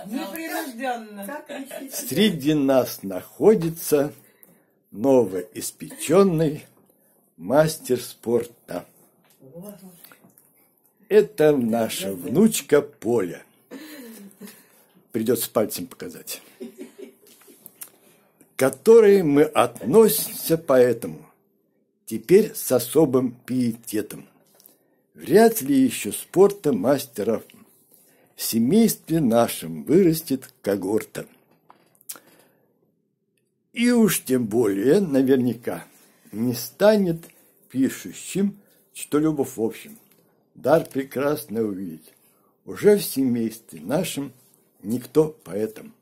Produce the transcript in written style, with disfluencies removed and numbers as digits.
Непринужденно. Среди нас находится новоиспеченный мастер спорта. Это наша внучка Поля. Придется пальцем показать. К которой мы относимся поэтому теперь с особым пиететом. Вряд ли еще спорта мастеров в семействе нашем вырастет когорта. И уж тем более наверняка не станет пишущим что-либо в общем. Дар прекрасно увидеть. Уже в семействе нашем никто поэтом